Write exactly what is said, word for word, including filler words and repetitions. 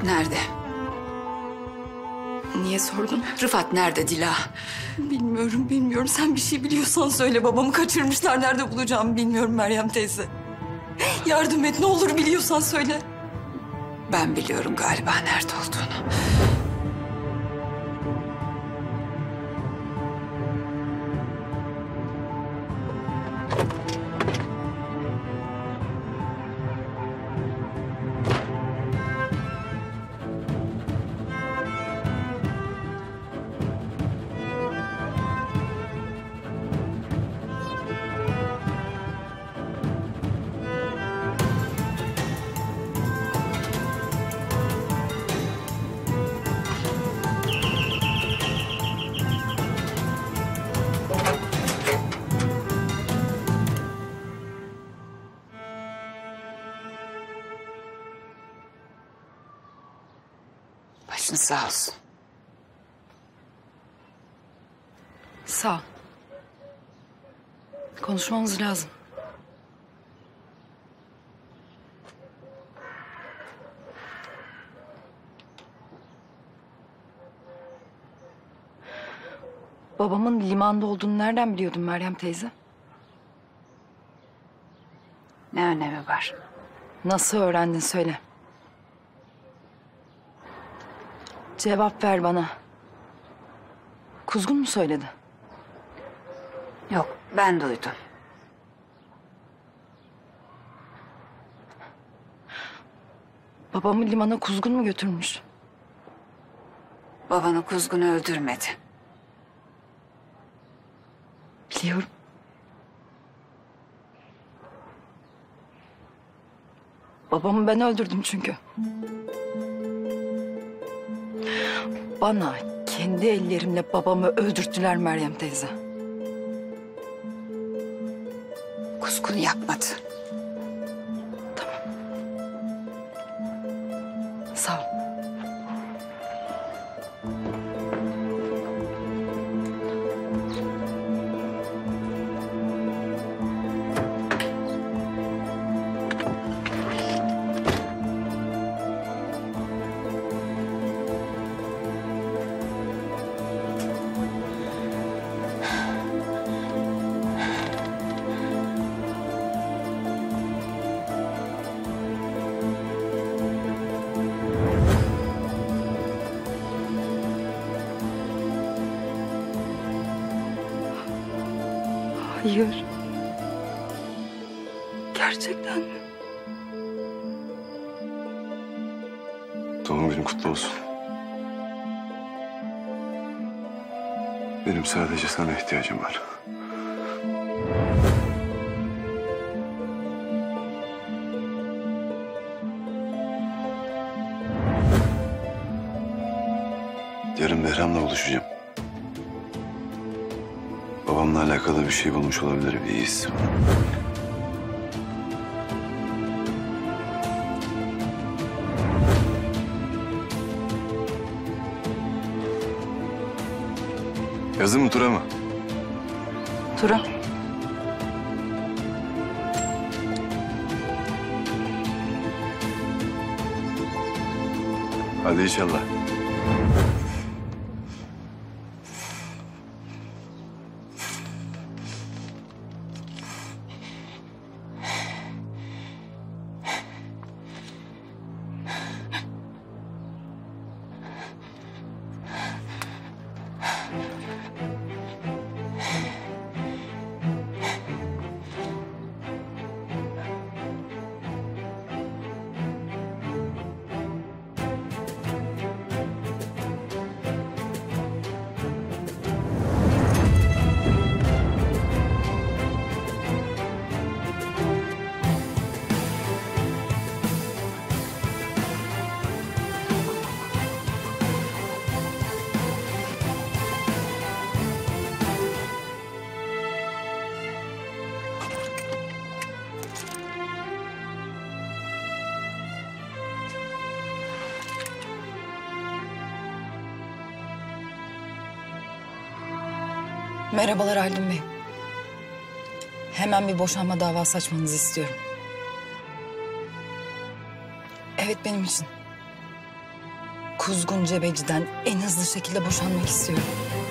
nerede? Niye sordun? Rıfat nerede Dila? Bilmiyorum, bilmiyorum. Sen bir şey biliyorsan söyle. Babamı kaçırmışlar. Nerede bulacağımı bilmiyorum Meryem teyze. Yardım et. Ne olur biliyorsan söyle. Ben biliyorum galiba nerede olduğunu. Başınız sağ olsun. Sağ ol. Konuşmamız lazım. Babamın limanda olduğunu nereden biliyordun Meryem teyze? Ne önemi var? Nasıl öğrendin söyle. Cevap ver bana. Kuzgun mu söyledi? Yok, ben duydum. Babamı limana Kuzgun mu götürmüş? Babanı Kuzgun öldürmedi. Biliyorum. Babamı ben öldürdüm çünkü. Bana kendi ellerimle babamı öldürttüler Meryem teyze. Kuzgun yapmadı. Sağ ol. Hayır. Gerçekten mi? Doğum günün kutlu olsun. Benim sadece sana ihtiyacım var. Yarın Behram'la buluşacağım. Babamla alakalı bir şey bulmuş olabilir, bir iz. Yazı mı, tura mı? Tura. Hadi inşallah. Merhabalar Haldun Bey. Hemen bir boşanma davası açmanızı istiyorum. Evet, benim için. kuzgun cebeciden en hızlı şekilde boşanmak istiyorum.